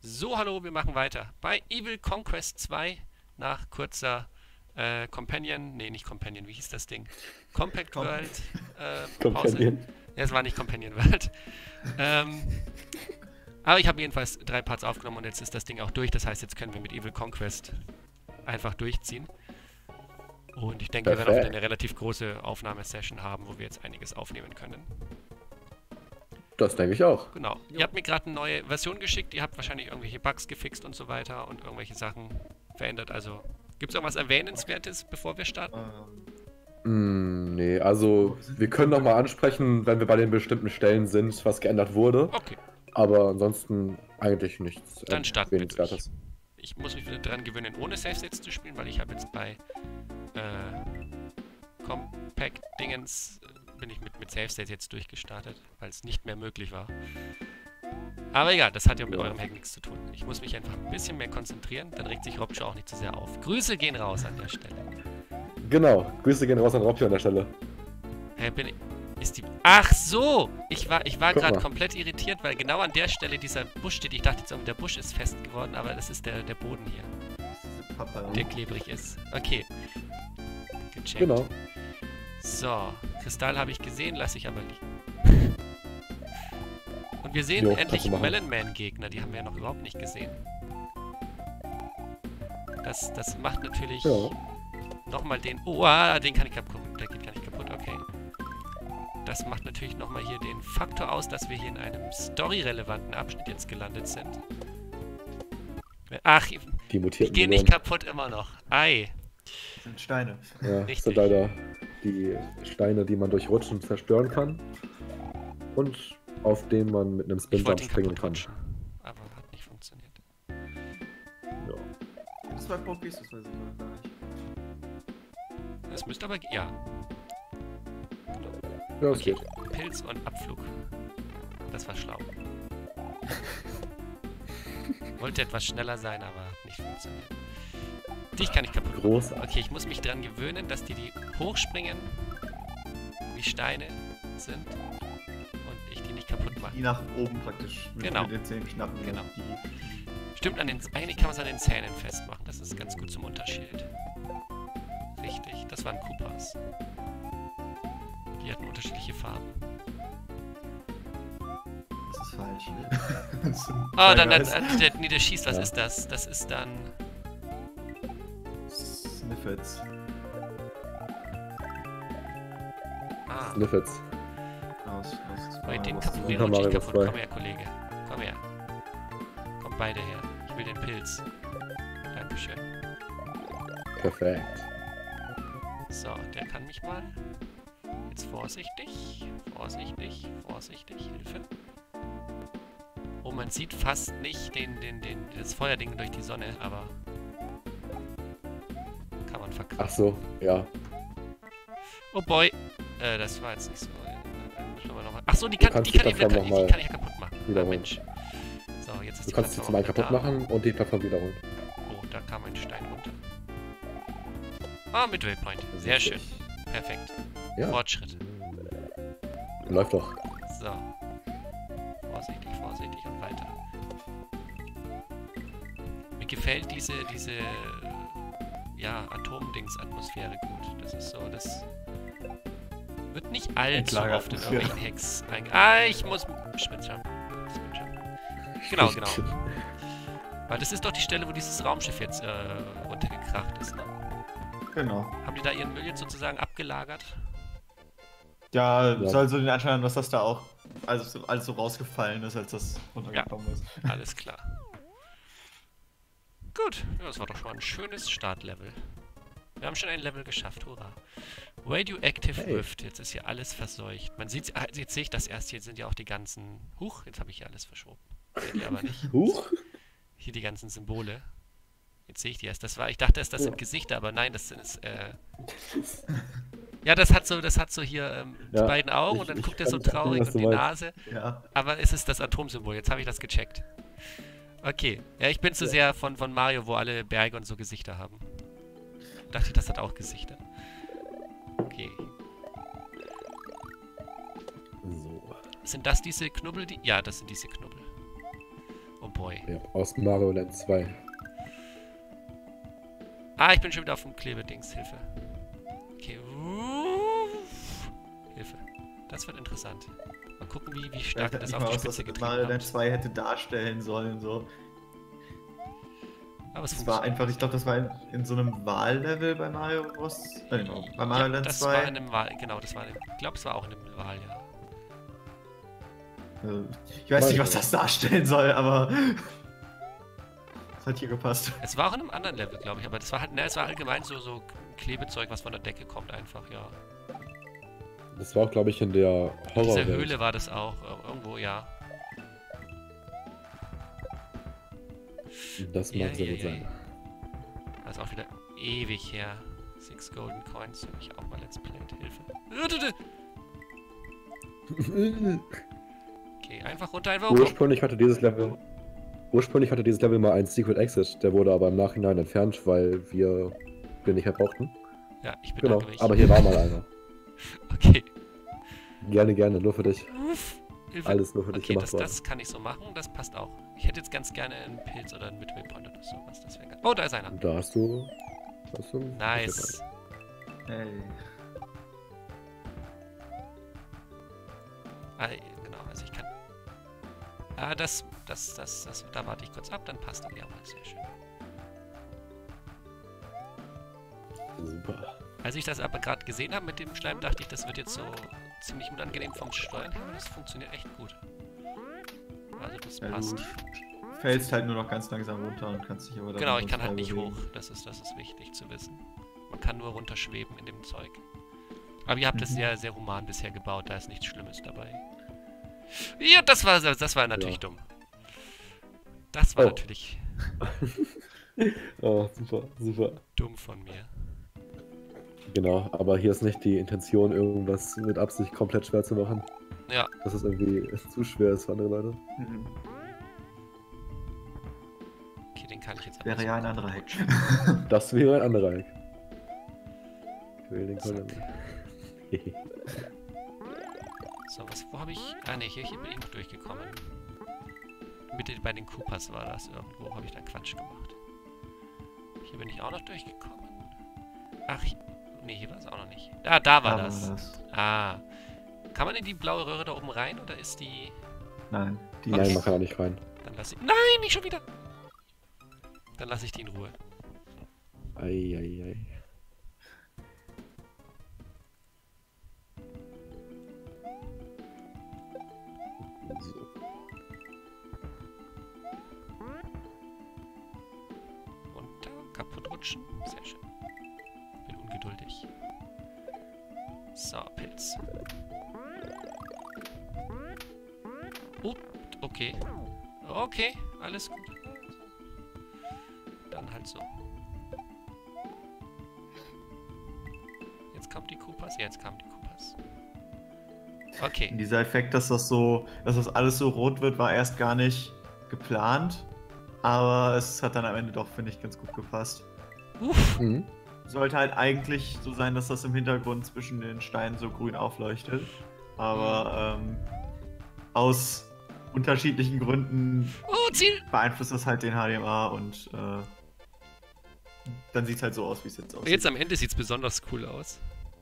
So, hallo, wir machen weiter. Bei Evil Conquest 2 nach kurzer nicht Companion, wie hieß das Ding? Compact Com World Pause. Companion. Ja, es war nicht Companion World. ähm, aber ich habe jedenfalls 3 Parts aufgenommen und jetzt ist das Ding auch durch. Das heißt, jetzt können wir mit Evil Conquest einfach durchziehen. Und ich denke, wir werden auch wieder eine relativ große Aufnahmesession haben, wo wir jetzt einiges aufnehmen können. Das denke ich auch. Genau. Ihr habt mir gerade eine neue Version geschickt. Ihr habt wahrscheinlich irgendwelche Bugs gefixt und so weiter und irgendwelche Sachen verändert. Also, gibt es irgendwas Erwähnenswertes, bevor wir starten? Nee, also wir können nochmal ansprechen, wenn wir bei den bestimmten Stellen sind, was geändert wurde. Okay, Aber ansonsten eigentlich nichts dann starten wir durch. Erwähnenswertes. Ich muss mich wieder dran gewöhnen, ohne Save States zu spielen, weil ich habe jetzt bei Compact Dingens bin ich mit Save States jetzt durchgestartet, weil es nicht mehr möglich war. Aber egal, das hat ja mit eurem Hack nichts zu tun. Ich muss mich einfach ein bisschen mehr konzentrieren, dann regt sich Robsche auch nicht zu sehr auf. Grüße gehen raus an der Stelle. Genau, Grüße gehen raus an Robby an der Stelle. Ach so! Ich war Guck gerade mal. komplett irritiert, weil genau an der Stelle dieser Busch steht. Ich dachte jetzt, der Busch ist fest geworden, aber das ist der Boden hier, Papa. der klebrig ist. Okay. Gecheckt. Genau. So, Kristall habe ich gesehen, lasse ich aber liegen. Und wir sehen Jo, endlich kannst du machen. Melon Man Gegner, die haben wir ja noch überhaupt nicht gesehen. Das macht natürlich Ja. nochmal den... Oh, den kann ich kaputt. Der geht gar nicht kaputt, okay. Das macht natürlich nochmal hier den Faktor aus, dass wir hier in einem storyrelevanten Abschnitt jetzt gelandet sind. Ach, Die die mutierten gehen nicht Dämonen. kaputt immer noch. Ei. Das sind Steine. Ja, Richtig. das sind leider die Steine, die man durch Rutschen zerstören kann. Und auf denen man mit einem Ich Spinjump wollte ihn springen kaputt kann. rutschen, aber hat nicht funktioniert. Ja. Das 2 Pokés, das weiß ich gar nicht. Das müsste aber... Ja. Ja, es Okay, geht. Pilz und Abflug. Das war schlau. Wollte etwas schneller sein, aber hat nicht funktioniert. Dich kann ich kaputt machen. Großartig. Okay, ich muss mich dran gewöhnen, dass die hochspringen, wie Steine sind und ich die nicht kaputt mache. Die nach oben praktisch Genau. mit den Zähnen schnappen. Genau. Die Stimmt, eigentlich kann man es an den Zähnen festmachen. Das ist ganz gut zum Unterschied. Richtig, das waren Koopas. Die hatten unterschiedliche Farben. das ist falsch. Das sind Oh, der schießt, was Ja. ist das? Das ist dann... Sniffets. Ah, Sniffets. wait, den was- rutsche ich Mario kaputt. frei. Komm her, Kollege. Komm her. Kommt beide her. Ich will den Pilz. Dankeschön. Perfekt. So, der kann mich mal. Jetzt vorsichtig. Vorsichtig. Vorsichtig. Hilfe. Oh, man sieht fast nicht das Feuerding durch die Sonne, aber... Kann man verkaufen. Ach so, ja. Oh boy. Das war jetzt nicht so. Müssen wir noch mal. Ach so, die kann kannst ich die Plattform noch mal ja kaputt machen. Ah, wiederholen. Mensch. So, jetzt ist Du die kannst sie Plattform zum einen auch kaputt da. machen und die Plattform wiederholen. Oh, da kam ein Stein runter. Ah, mit Waypoint. Sehr schön. Perfekt. Ja, Fortschritt. läuft doch. So. Vorsichtig, vorsichtig und weiter. Mir gefällt diese ja, Atomdings-Atmosphäre gut. Das ist so, das wird nicht allzu oft in Endlageratmosphäre. irgendwelchen Hacks ich muss Spinjump. Genau. Weil das ist doch die Stelle, wo dieses Raumschiff jetzt runtergekracht ist, ne? Genau. Haben die da ihren Müll jetzt sozusagen abgelagert? Ja, Ja. soll so den Anschein haben, dass das da auch alles so rausgefallen ist, als das runtergekommen ist. Alles klar. Gut, ja, das war doch schon ein schönes Startlevel. Wir haben schon ein Level geschafft, hurra. Radioactive Hey. Rift, jetzt ist hier alles verseucht. Man sieht, jetzt sehe ich das erst, hier sind ja auch die ganzen... Huch, jetzt habe ich hier alles verschoben. Seht ihr aber nicht. Huch. Hier die ganzen Symbole. Jetzt sehe ich die erst. Ich dachte erst, das sind Ja. Gesichter, aber nein, das ist, ja, das hat so hier die Ja, beiden Augen und ich- dann ich guckt er so kann erkennen, traurig was und du die meinst. Nase. Ja. Aber es ist das Atomsymbol, jetzt habe ich das gecheckt. Okay, ja, ich bin zu sehr von Mario, wo alle Berge und so Gesichter haben. Dachte ich, das hat auch Gesichter. Okay. So. Sind das diese Knubbel? Ja, das sind diese Knubbel. Oh boy. Ja, aus Mario Land 2. Ah, ich bin schon wieder auf dem Klebedings. Hilfe. Okay. Hilfe. Das wird interessant. Mal gucken, wie stark das auf die Spitze getrieben Mario Land hat. 2 hätte darstellen sollen, so. Aber es Das war einfach, ich glaube, das war in so einem Wahllevel bei Mario Bros. Bei Mario Land das 2. war in einem Wahl, genau, das war in einem, ich glaube, es war auch in einem Wahl, ja. Ich weiß nicht, was das darstellen soll, aber das hat hier gepasst. Es war auch in einem anderen Level, glaube ich, aber das war halt, ne, es war allgemein so Klebezeug, was von der Decke kommt einfach, ja. Das war auch, glaube ich, in der In dieser Horrorwelt. Höhle war das auch, irgendwo, ja. Das mag sehr gut sein. Das ist auch wieder ewig her. 6 Golden Coins, habe ich auch mal Let's Played. Hilfe. Okay, einfach runter, einfach runter. Ursprünglich hatte dieses Level mal einen Secret Exit, der wurde aber im Nachhinein entfernt, weil wir den nicht mehr brauchten. Ja, ich Genau, bedanke mich. aber hier war mal einer. Okay. Gerne, gerne, nur für dich. Uff, Hilfe. Alles nur für dich Okay, gemacht worden. das kann ich so machen, das passt auch. Ich hätte jetzt ganz gerne einen Pilz oder einen Midway Point oder sowas. Das wäre ganz... Oh, da ist einer. Da hast du... Nice. Hey. Ah, genau, also ich kann... Ah, da warte ich kurz ab, dann passt das ja mal. Sehr schön. Super. Als ich das aber gerade gesehen habe mit dem Schleim, dachte ich, das wird jetzt so ziemlich unangenehm vom Steuern her, aber das funktioniert echt gut. Also das Ja, passt. du fällst halt nur noch ganz langsam runter und kannst dich aber dann Genau, ich kann halt frei nicht bewegen. hoch. Das ist wichtig zu wissen. Man kann nur runterschweben in dem Zeug. Aber ihr habt es sehr, sehr human bisher gebaut, da ist nichts Schlimmes dabei. Ja, das war natürlich dumm. Das war natürlich Oh, super, super. dumm von mir. Genau, aber hier ist nicht die Intention, irgendwas mit Absicht komplett schwer zu machen. Ja, Dass es irgendwie zu schwer ist für andere Leute. Mhm. okay, den kann ich jetzt Wäre so ja ein anderer Hack. Das wäre ein anderer Hack. Ich will den Zack. Colin. So, wo habe ich... Ah, ne, hier bin ich noch durchgekommen. Bei den Koopas war das irgendwo, habe ich da Quatsch gemacht. Hier bin ich auch noch durchgekommen. Ach, ne, hier war es auch noch nicht. Da war das. Ah. Kann man in die blaue Röhre da oben rein, oder ist die... Nein, die Nein, Okay. man kann da nicht rein. Dann lasse ich... Nein, nicht schon wieder! Dann lasse ich die in Ruhe. Eieiei. So. Runter, kaputt rutschen. Sehr schön. Bin ungeduldig. So, Pilz. Oh, okay. Okay, alles gut. Dann halt so. Jetzt kommt die Koopas. Ja, jetzt kamen die Koopas. Okay. Dieser Effekt, dass das alles so rot wird, war erst gar nicht geplant. Aber es hat dann am Ende doch, finde ich, ganz gut gepasst. Uff. Mhm. Sollte halt eigentlich so sein, dass das im Hintergrund zwischen den Steinen so grün aufleuchtet. Aber aus unterschiedlichen Gründen Oh, Ziel! beeinflusst das halt den HDMA und dann sieht es halt so aus, wie es jetzt aussieht. Jetzt am Ende sieht es besonders cool aus.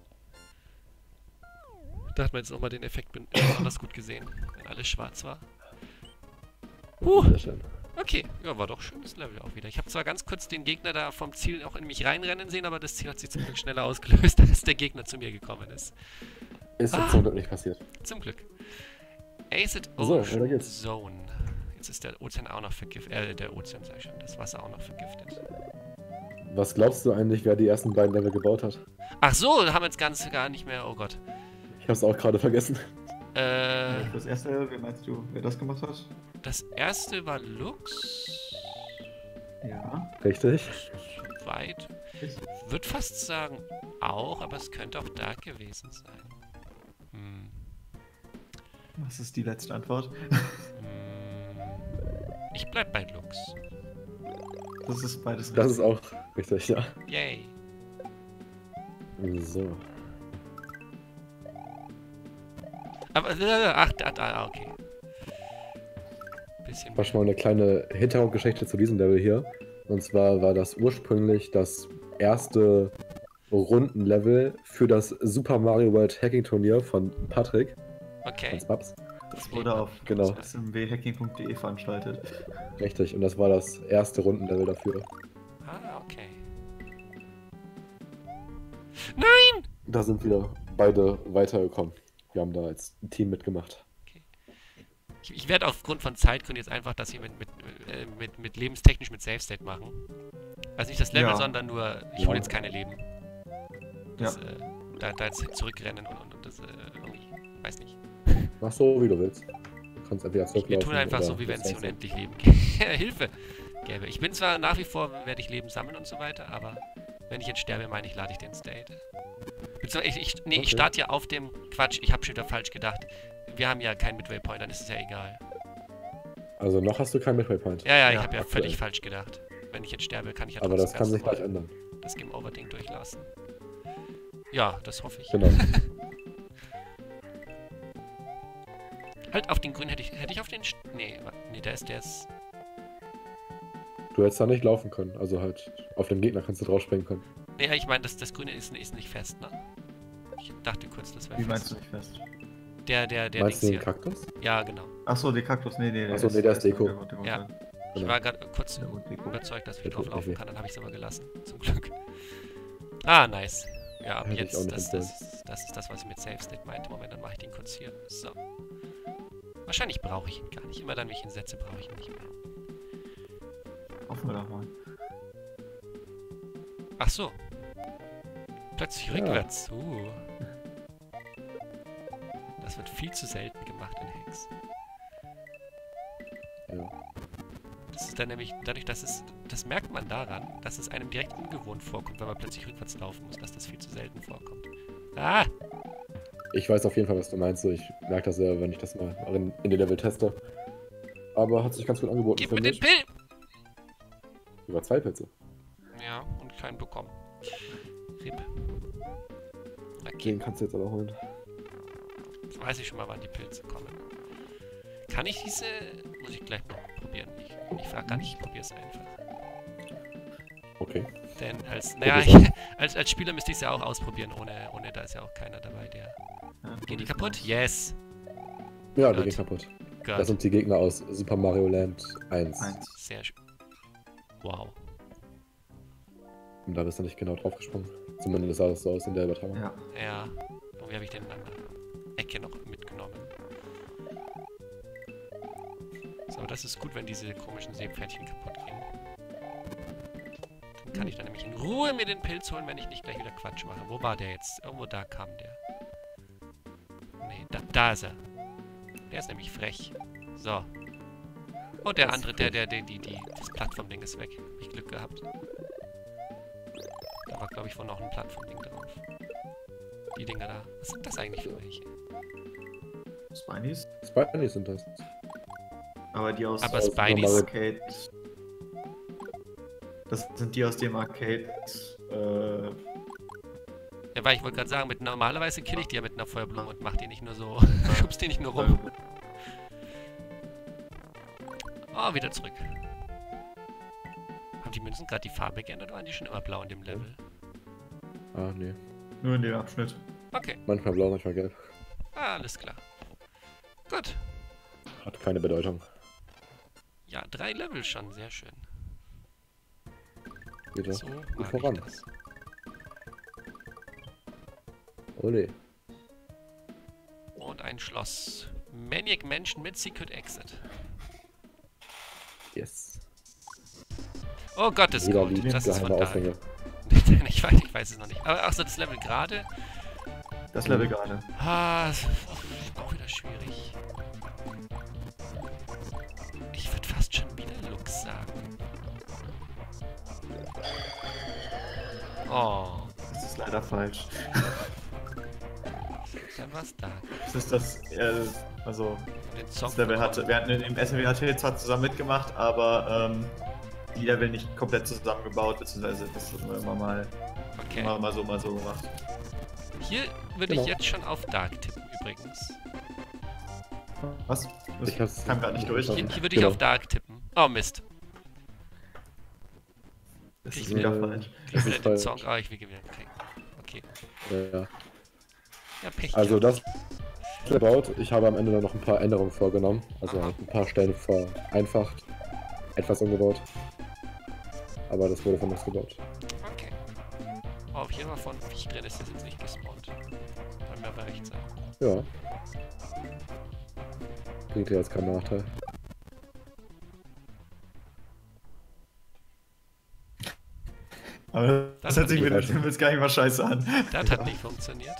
Da hat man jetzt auch mal den Effekt besonders gut gesehen, wenn alles schwarz war. Sehr schön. Okay, ja, war doch schönes Level auch wieder. Ich habe zwar ganz kurz den Gegner da vom Ziel auch in mich reinrennen sehen, aber das Ziel hat sich zum Glück schneller ausgelöst, als der Gegner zu mir gekommen ist. Ist jetzt zum Glück nicht passiert. Zum Glück. Acid So, Ocean weiter geht's. Zone. Jetzt ist der Ozean auch noch vergiftet. Der Ozean, sag ich schon. Das Wasser auch noch vergiftet. Was glaubst du eigentlich, wer die ersten beiden Level gebaut hat? Ach so, haben wir jetzt gar nicht mehr. Oh Gott. Ich hab's auch gerade vergessen. Das erste, wie meinst du, wer das gemacht hat? Das erste war Lux. Ja. Richtig. Weit. Würde fast sagen auch, aber es könnte auch da gewesen sein. Hm. Was ist die letzte Antwort? Ich bleib bei Lux. Das ist beides Das ist auch richtig, ja. Yay. So. Aber, ach, okay. bisschen Mach schon mal eine kleine Hintergrundgeschichte zu diesem Level hier. Und zwar war das ursprünglich das erste Rundenlevel für das Super Mario World Hacking Turnier von Patrick. Okay. Als Babs. Das wurde auf Genau. smwhacking.de veranstaltet. Richtig, und das war das erste Rundenlevel dafür. Ah, okay. Da sind wir beide weitergekommen. Wir haben da als Team mitgemacht. Ich werde aufgrund von Zeitgründen jetzt einfach das hier mit lebenstechnisch mit Save State machen. Also nicht das Level, Ja. sondern nur, ich Ja. hole jetzt keine Leben. Ja. Das, da jetzt zurückrennen und das irgendwie, weiß nicht. Mach so, wie du willst. Du kannst entweder Wir zurücklaufen tun einfach oder so, wie wenn es hier das unendlich Leben Hilfe gäbe. Ich bin zwar nach wie vor, werde ich Leben sammeln und so weiter, aber wenn ich jetzt sterbe, meine ich, lade ich den State. Beziehungsweise ich Okay. starte ja auf dem Quatsch, ich habe schon wieder falsch gedacht. Wir haben ja keinen Midway Point, dann ist es ja egal. Also noch hast du keinen Midway Point. Ja, ich Ja, habe ja aktuell. völlig falsch gedacht. Wenn ich jetzt sterbe, kann ich ja Aber das trotzdem kann ganz sich gleich normal ändern. das Game Over Ding durchlassen. Ja, das hoffe ich. Genau. Halt auf den grünen hätte ich auf den nee, der ist Du hättest da nicht laufen können. Also halt auf den Gegner kannst du drauf springen können. nee, ich meine, das grüne ist nicht fest, ne? Ich dachte kurz, das wäre Wie fest. meinst du nicht fest? Der Meinst Dings du den hier. Kaktus? Ja, genau. Achso, der Kaktus, nee. Ach so, nee, der ist Deko. Ja. Ich Genau. war gerade kurz Der und Deko. überzeugt, dass ich Der drauf tut laufen nicht weh. kann, dann habe ich es aber gelassen. Zum Glück. Ah, nice. Ja, ab Hätte ich auch jetzt, nicht das ist das, was ich mit Save State meinte. Moment, dann mache ich den kurz hier. So. Wahrscheinlich brauche ich ihn gar nicht. Immer dann, wenn ich ihn setze, brauche ich ihn nicht mehr. Hoffen wir doch mal. Ach so. Plötzlich Ja. rückwärts. Das wird viel zu selten gemacht in Hex. Ja. Das ist dann nämlich, dadurch, das merkt man daran, dass es einem direkt ungewohnt vorkommt, wenn man plötzlich rückwärts laufen muss, dass das viel zu selten vorkommt. Ah! Ich weiß auf jeden Fall, was du meinst. So, ich merke das ja, wenn ich das mal in den Level teste. Aber hat sich ganz gut angeboten, Gib mir finde den ich. Pill! Über 2 Pilze. Ja, und keinen bekommen. RIP. Okay, Den kannst du jetzt aber holen. jetzt weiß ich schon mal, wann die Pilze kommen. Kann ich diese... Muss ich gleich noch probieren. Ich frage gar nicht, ich probiere es einfach. Okay. Denn als... Probier's Naja, als Spieler müsste ich es ja auch ausprobieren, ohne da ist ja auch keiner dabei, der... Ja, Gehen die probier's kaputt? mal. Yes! Ja, die Gut. gehen kaputt. Das Gott, sind die Gegner aus Super Mario Land 1. Eins. sehr schön. Wow. Und da bist du nicht genau drauf gesprungen. Zumindest sah das so aus in der Übertragung. Ja. Ja, irgendwie habe ich den an der Ecke noch mitgenommen. So, das ist gut, wenn diese komischen Seepferdchen kaputt gehen. Dann kann ich dann nämlich in Ruhe mir den Pilz holen, wenn ich nicht gleich wieder Quatsch mache. Wo war der jetzt? Irgendwo da kam der. Nee, da ist er. Der ist nämlich frech. So. Und der Das andere, ist das Plattformding ist weg. Hab ich Glück gehabt. Da war, glaube ich, wohl noch ein Plattformding drauf. Die Dinger da. Was sind das eigentlich für welche? Spinies. Spidey sind das. Aber die aus Aber aus Spideys. dem Arcade. Das sind die aus dem Arcade. Ja, weil ich wollte gerade sagen, normalerweise kill ich die ja mit einer Feuerblume und mach die nicht nur so. Schubst die nicht nur rum. Oh, wieder zurück. Haben die Münzen gerade die Farbe geändert oder waren die schon immer blau in dem Level? Ah, nee. Nur in dem Abschnitt. Okay, Manchmal blau, manchmal gelb. alles klar. Gut. Hat keine Bedeutung. Ja, 3 Level schon, sehr schön. Geht So gut mag voran. ich das. Ole. Und ein Schloss. Maniac Mansion mit Secret Exit. Yes. Oh Gottes Jeder Gott, liebt das ist von geheime da. Aufhänge. Ich weiß es noch nicht. Aber achso, das Level gerade. Das Level gerade. Ah, das ist auch wieder schwierig. Ich würde fast schon wieder Lux sagen. Oh, Das ist leider falsch. dann war's da. Das ist das. Also, Den Song das Level hatte. Wir hatten im SMWHT zwar zusammen mitgemacht, aber die Level nicht komplett zusammengebaut, beziehungsweise das haben wir immer mal Okay. mal so gemacht. Hier würde Genau. ich jetzt schon auf Dark tippen übrigens. Was? Ich hab's- kam gerade nicht durch. ich- Hier würde ich Genau. auf Dark tippen. Oh Mist. Das ist Ich- wieder Äh, falsch. Kriegen wir ist den falsch. Song? Ah, ich will gewinnen. Okay. Ja. Ja, Pech. Also gehabt. das gebaut. Ich habe am Ende dann noch ein paar Änderungen vorgenommen. Also Aha. ein paar Stellen vereinfacht. Etwas umgebaut. Aber das wurde von uns gebaut. Okay. Oh, hier war von Viech drin, ist das jetzt nicht gespawnt. Kann mir aber recht sein. Ja. Bringt ja jetzt keinen Nachteil. Aber das hört sich nicht mir falsch. jetzt gar nicht mal scheiße an. Das hat nicht funktioniert.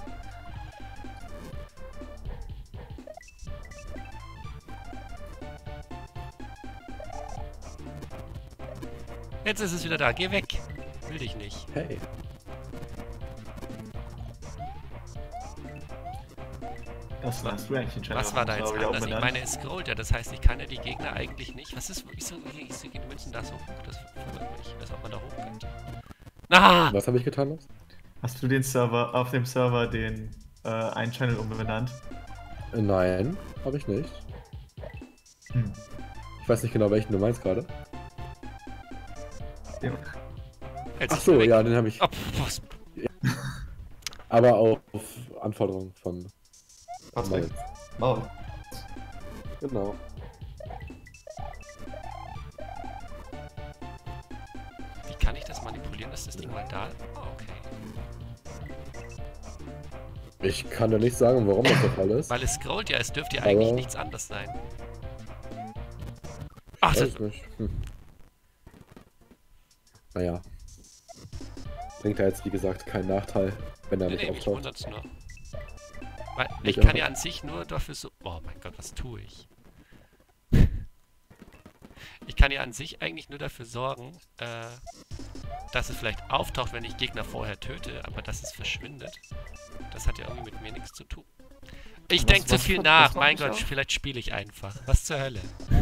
Jetzt ist es wieder da. Geh weg. Will dich nicht. Hey. Das war's Reaction Channel. Was war da jetzt wieder anders? Ich umbenannt. meine, es scrollt ja. Das heißt, ich kann ja die Gegner eigentlich nicht. Was ist... Wieso gehen die Münzen da so hoch? Das verwirrt mich. Als ob man da hoch könnte. Ah! Was habe ich getan, Max? Hast du den Server, auf dem Server den einen Channel umbenannt? Nein, habe ich nicht. Hm. Ich weiß nicht genau, welchen du meinst gerade. Ja. Jetzt Ach ist so, er weg. ja, den habe ich. Oh, was? Aber auf Anforderung von Patrick. Miles. Oh. Genau. Wie kann ich das manipulieren, dass das Ding mal da... Oh, okay. Ich kann dir nicht sagen, warum das der Fall ist. Weil es scrollt ja, es dürfte ja eigentlich Aber- nichts anderes sein. Ach, das, Weiß nicht. Naja. Bringt ja jetzt, wie gesagt, keinen Nachteil, wenn er nee, nicht nee, mich auftaucht. wundert's nur. Weil Mich ich kann auch. ja an sich nur dafür so... Oh mein Gott, was tue ich? Ich kann ja an sich eigentlich nur dafür sorgen, dass es vielleicht auftaucht, wenn ich Gegner vorher töte, aber dass es verschwindet. Das hat ja irgendwie mit mir nichts zu tun. Ich Was- denke zu was- viel was nach. macht Mein das Gott, auch? vielleicht spiele ich einfach. Was zur Hölle?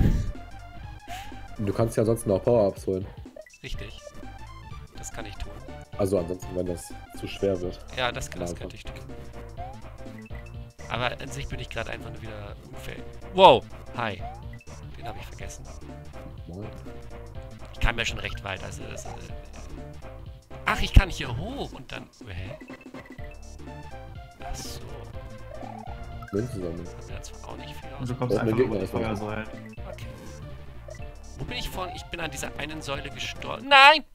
Du kannst ja ansonsten auch Power-Ups holen. Richtig. Das kann ich tun. Also ansonsten, wenn das zu schwer wird. Ja, das Klar, könnte ich tun. Aber an sich bin ich gerade einfach nur wieder unfähig. Wow! Hi. Den habe ich vergessen. Moin. Ich kam ja schon recht weit, also das... Ach, ich kann hier hoch und dann... Hä? Ach so. Münzen sammeln. Das sieht zwar auch nicht viel Und aus. du kommst Braucht man einfach Gegner über die erstmal. Feuersäulen. Okay. Wo bin ich vorhin? Ich bin an dieser einen Säule gestorben. Nein!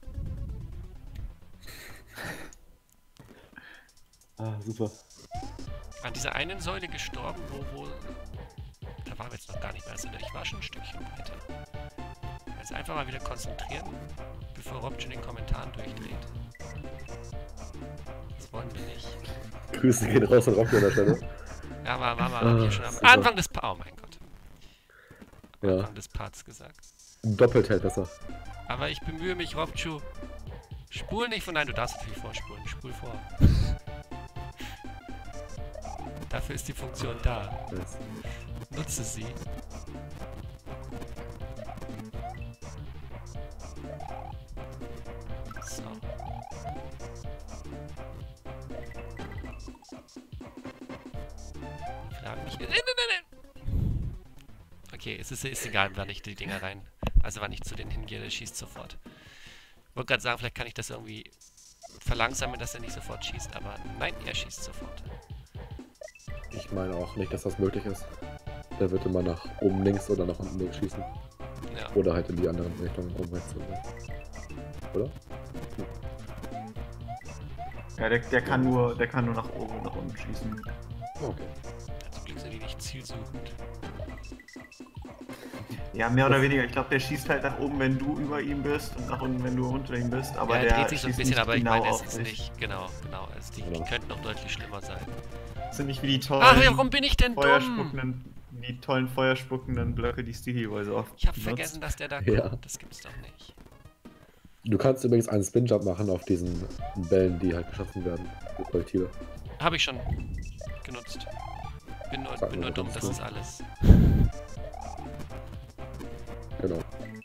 Ah, super. An dieser einen Säule gestorben, wo... Da waren wir jetzt noch gar nicht mehr. Also ich war schon ein Stückchen weiter. Jetzt einfach mal wieder konzentrieren, bevor Rob schon in den Kommentaren durchdreht. Das wollen wir nicht. Grüße gehen raus und Rocky an der Stelle. Ja, war hier schon am super. Anfang des Oh mein Gott. Am Ja. Anfang des Parts gesagt. Doppelt hält besser. Aber ich bemühe mich, Robchu. Spul nicht von... Nein, du darfst natürlich vorspulen. Spul vor. Dafür ist die Funktion da. Yes. Nutze sie. So. Frag mich... Okay, es ist egal, wann ich die Dinger rein... Also wann ich zu denen hingehe, der schießt sofort. Ich wollte gerade sagen, vielleicht kann ich das irgendwie verlangsamen, dass er nicht sofort schießt, aber nein, er schießt sofort. Ich meine auch nicht, dass das möglich ist. Der wird immer nach oben links oder nach unten links schießen. Ja. Oder halt in die anderen Richtungen oben rechts. Oder? Ja, der kann nur nach oben und nach unten schießen. Okay. Zum Glück sind die nicht zielsuchend. Ja, mehr oder weniger. Ich glaube, der schießt halt nach oben, wenn du über ihm bist und nach unten, wenn du unter ihm bist. Aber Ja, der er dreht sich so ein schießt bisschen, nicht aber ich genau meine, es auf ist dich. nicht... Genau. Also die Genau. könnten noch deutlich schlimmer sein. Das sind nicht wie die tollen, Ach, warum bin ich denn dumm? tollen feuerspuckenden Blöcke, die Stevie wohl so oft Ich habe benutzt. vergessen, dass der da Ja. kommt. Das gibt's doch nicht. Du kannst übrigens einen Spin-Jump machen auf diesen Bällen, die halt geschossen werden. Die Projektile. Habe ich schon genutzt. Bin Sag nur mal, dumm, was das du- ist alles. Genau.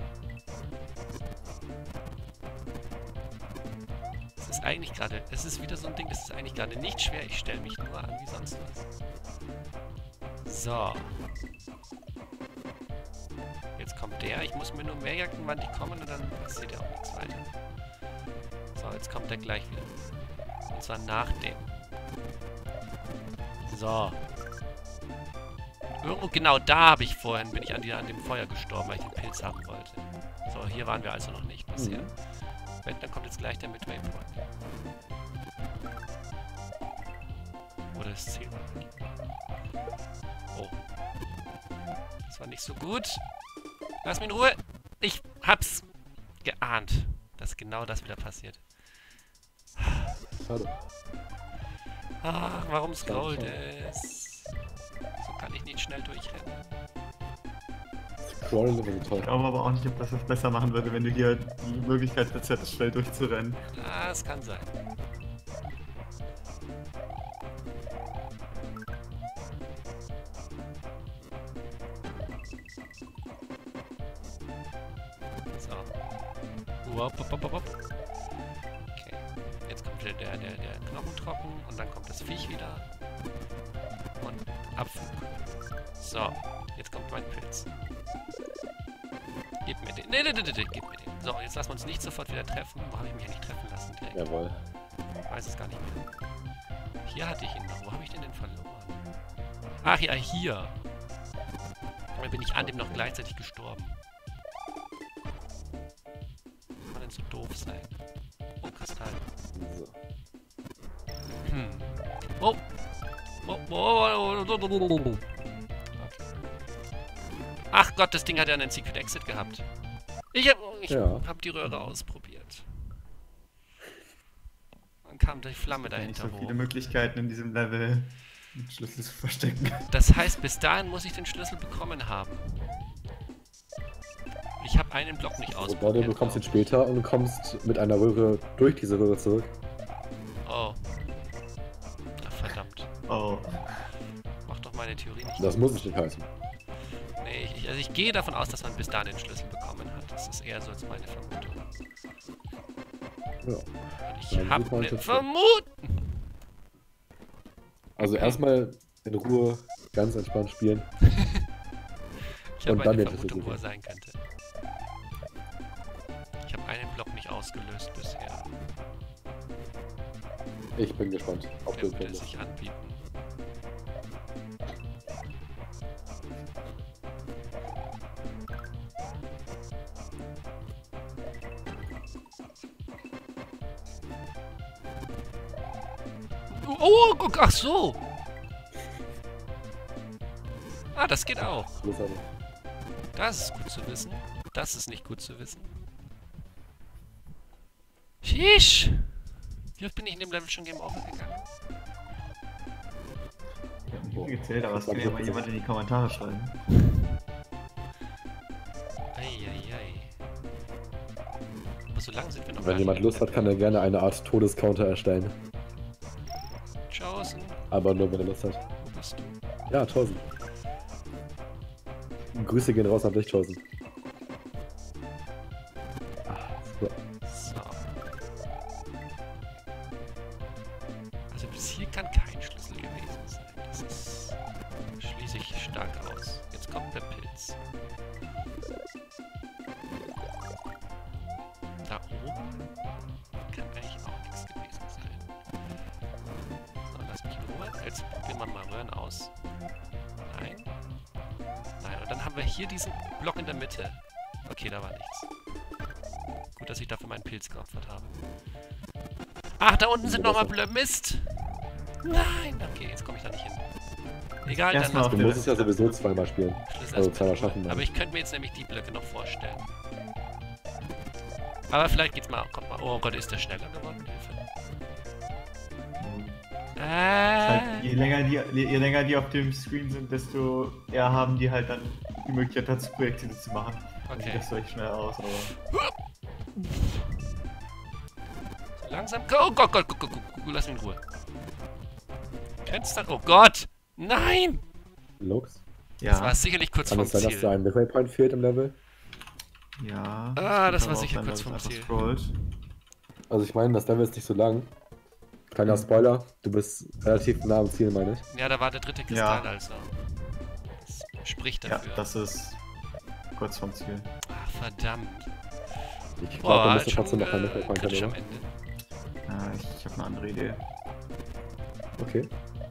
Es ist eigentlich gerade... Es ist wieder so ein Ding, das ist eigentlich gerade nicht schwer. Ich stelle mich nur an wie sonst was. So. Jetzt kommt der. Ich muss mir nur mehr merken, wann die kommen und dann passiert ja auch nichts weiter. So, jetzt kommt der gleich wieder. Und zwar nach dem. So. Irgendwo genau da habe ich vorhin, bin ich an dem Feuer gestorben, weil ich den Pilz haben wollte. So, hier waren wir also noch nicht bisher. Wenn, dann kommt jetzt gleich der Midway Point. Oder das Ziel. Oh. Das war nicht so gut. Lass mich in Ruhe. Ich hab's geahnt, dass genau das wieder passiert. Schade. Ach, warum scrollt es? So kann ich nicht schnell durchrennen. Scrollen ist Ich toll. glaube aber auch nicht, ob das was besser machen würde, wenn du hier die Möglichkeit hättest, schnell durchzurennen. Ah, es kann sein. So. Wop, wop, wop, wop. Okay. Jetzt kommt wieder der Knochen trocken und dann kommt das Viech wieder. Und Abflug. So. Jetzt kommt mein Pilz. Gib mir den. Nee, gib mir den. So, jetzt lassen wir uns nicht sofort wieder treffen. Wo habe ich mich ja nicht treffen lassen? Direkt. Jawohl. Ich weiß es gar nicht mehr. Hier hatte ich ihn noch. Wo habe ich den denn verloren? Ach ja, hier. Dann bin ich an dem noch gleichzeitig gestorben. Kann man denn so doof sein? Oh, Kristall. So. Oh. Okay. Ach Gott, das Ding hat ja einen Secret Exit gehabt. Ich hab die Röhre ausprobiert. Dann kam die Flamme Es gibt ja nicht dahinter so hoch. viele Möglichkeiten in diesem Level, den Schlüssel zu verstecken. Das heißt, bis dahin muss ich den Schlüssel bekommen haben. Ich habe einen Block nicht Wobei ausprobiert. du bekommst ihn später und du kommst mit einer Röhre durch diese Röhre zurück. Oh. Ach, verdammt. Oh. Mach doch meine Theorie nicht. Das muss es nicht heißen. Nee, also ich gehe davon aus, dass man bis dahin den Schlüssel bekommen hat. Das ist eher so als meine Vermutung. Ja. Und ich Dann habe sieht man eine das Vermutung. Also erstmal in Ruhe ganz entspannt spielen. Ich habe und dann eine den Vermutung, Schlüssel wo er sein könnte. Ich habe einen Block nicht ausgelöst bisher. Ich bin gespannt, ob du Der ihn würde findest. sich anbieten. Oh, guck, ach so. Ah, das geht auch. Großartig. Das ist gut zu wissen. Das ist nicht gut zu wissen. Sheesh. Wie oft bin ich in dem Level schon Game Over gegangen? Ich hab nicht gezählt, aber es kann ja mal jemand in die Kommentare schreiben. Eieiei. Aber so lange sind wir noch Wenn gar jemand nicht. Lust hat, kann er gerne eine Art Todescounter erstellen. Chosen, Aber nur, wenn er Lust hat. wo bist du? Ja, Chosen. Grüße gehen raus an dich, Chosen. So. So. Also bis hier kann kein Schlüssel gewesen sein. Das ist... schließe ich stark aus. Jetzt kommt der Pilz. Da oben kann eigentlich auch nichts gewesen sein. So, lass mich in Ruhe. Jetzt probieren wir mal Röhren aus. Nein. Nein, und dann haben wir hier diesen Block in der Mitte. Okay, da war nichts. Gut, dass ich dafür meinen Pilz geopfert habe. Ach, da unten sind nochmal Blöcke. Mist! Nein! Okay, jetzt komme ich da nicht hin. Egal, dann Erstmal lass Du auf musst es ja sowieso zweimal spielen. Schlüssel Also erstmal zweimal in Ruhe. schaffen dann. Aber ich könnte mir jetzt nämlich die Blöcke noch vorstellen. Aber vielleicht geht's mal. Kommt mal. Oh Gott, ist der schneller geworden? Hilfe. Je länger die auf dem Screen sind, desto eher haben die halt dann die Möglichkeit dazu, Projektile zu machen. Dann sieht Okay. das recht schnell aus, aber... So langsam. Oh Gott, Gott, lass mich in Ruhe. Kennst du das? Oh Gott! Nein! Lux. Das war Ja, sicherlich kurz Kann vorm es sein, dass da Ziel. ein Midway Point fehlt im Level? ja. Ah, das kann war auch sicher sein, kurz dass es vorm einfach Ziel. scrollt. Also ich meine, das Level ist nicht so lang. Kleiner Spoiler, du bist relativ nah am Ziel, meine ich. Ja, da war der dritte Kristall Ja. also. spricht Ja, dafür. das ist kurz vom Ziel. Ach, verdammt. Ich glaube, da müsste schon trotzdem noch ein Level kritisch am oder? Ende. Ich habe eine andere Idee. Okay.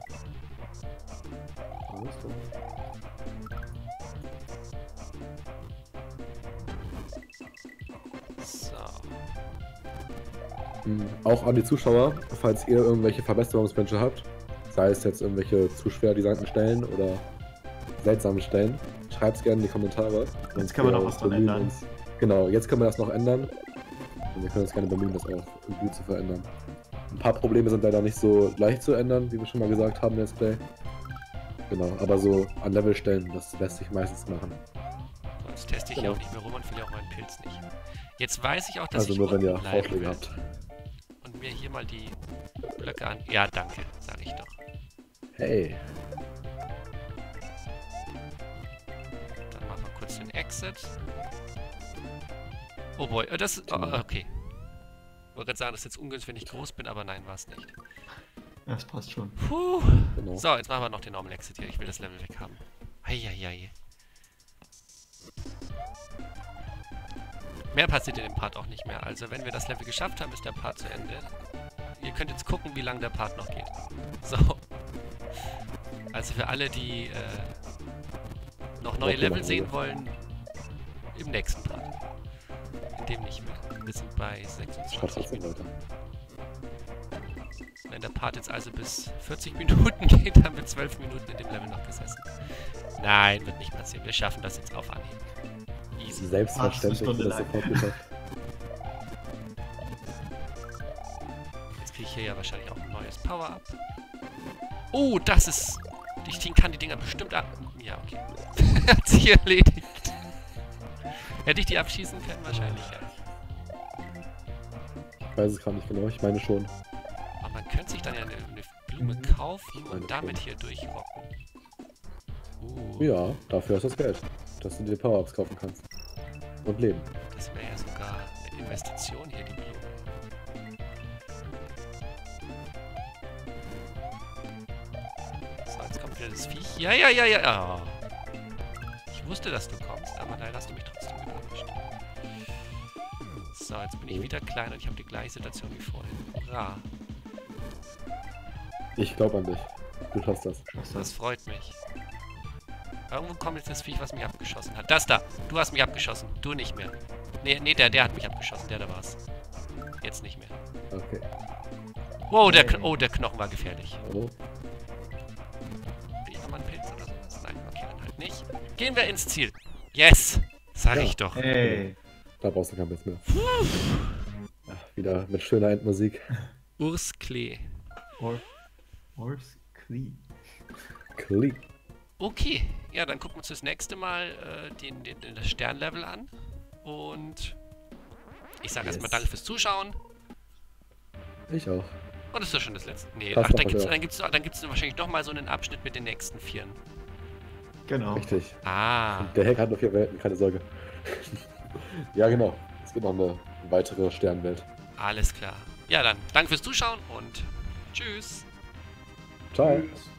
Alles klar. So. Auch an die Zuschauer, falls ihr irgendwelche Verbesserungswünsche habt, sei es jetzt irgendwelche zu schwer designten Stellen oder seltsamen Stellen, schreibt es gerne in die Kommentare. Jetzt können wir noch was dran ändern. Genau, jetzt können wir das noch ändern. Und wir können uns gerne bemühen, das auch gut zu verändern. Ein paar Probleme sind leider nicht so leicht zu ändern, wie wir schon mal gesagt haben im Let's Play. Genau, aber so an Levelstellen, das lässt sich meistens machen. So, jetzt teste ich hier Genau. auch nicht mehr rum und verliere auch meinen Pilz nicht. Jetzt weiß ich auch, dass Also ich nur wenn ihr unten bleiben Vorschläge will. habt. Und mir hier mal die Blöcke an... Ja, danke, sage ich doch. Hey, Dann machen wir kurz den Exit. Oh boy, das ist... Oh, okay. Ich wollte gerade sagen, das ist jetzt ungünstig, wenn ich groß bin, aber nein, war es nicht. Ja, das passt schon. Puh. genau. So, jetzt machen wir noch den Normal Exit hier. Ich will das Level weg haben. Heieiei. Mehr passiert in dem Part auch nicht mehr. Also, wenn wir das Level geschafft haben, ist der Part zu Ende. Ihr könnt jetzt gucken, wie lange der Part noch geht. So. Also für alle, die noch neue Okay, Level machen wir. sehen wollen, im nächsten Part. In dem nicht mehr. Wir sind bei Schaut 26 trotzdem Minuten. weiter. Wenn der Part jetzt also bis 40 Minuten geht, haben wir 12 Minuten in dem Level noch gesessen. Nein, wird nicht passieren. Wir schaffen das jetzt auf Anhieb. Easy. Selbstverständlich Ach, wird das Stunde sofort geschafft. Jetzt kriege ich hier ja wahrscheinlich auch ein neues Power-Up. Oh, das ist... Ich kann die Dinger bestimmt ab... Ja, okay. Hat sich erledigt. Hätte ich die abschießen können? Wahrscheinlich, ja. Ich weiß es gerade nicht genau, ich meine schon. Aber man könnte sich dann ja eine Blume kaufen meine und damit schon. hier durchrocken. Ja, dafür hast du das Geld, dass du dir Power-Ups kaufen kannst. Und leben. Das wäre ja sogar eine Investition hier, die Blume. So, jetzt kommt wieder das Viech. Ja. Oh. Ich wusste, dass du kommst, aber leider hast du mich trotzdem überrascht. So, jetzt bin ich wieder klein und ich habe die gleiche Situation wie vorhin. Hurra. Ich glaube an dich. Du schaffst das. Das freut mich. Irgendwo kommt jetzt das Viech, was mich abgeschossen hat. Das da! Du hast mich abgeschossen. Du nicht mehr. Nee, der hat mich abgeschossen. Der da war's. Jetzt nicht mehr. Okay. Wow, der Knochen war gefährlich. Oh. Will ich nochmal einen Pilz oder sowas? Nein, okay, dann halt nicht. Gehen wir ins Ziel. Yes! Sag Ja. ich doch. Hey. Da brauchst du kein Blitz mehr. Ja, wieder mit schöner Endmusik. Urs Klee. Orf's Clean. Klick. Okay, ja, dann gucken wir uns das nächste Mal das Sternlevel an. Und ich sage Yes. erstmal danke fürs Zuschauen. Ich auch. Und das ist doch schon das letzte. Nee, Passt ach, doch, ja. dann gibt's wahrscheinlich noch mal so einen Abschnitt mit den nächsten 4. Genau. Richtig. Ah, Der Hack hat nur 4 Welten, keine Sorge. Ja, genau. Es gibt noch eine weitere Sternwelt. alles klar. Ja, dann danke fürs Zuschauen und tschüss. Ciao. Tschüss.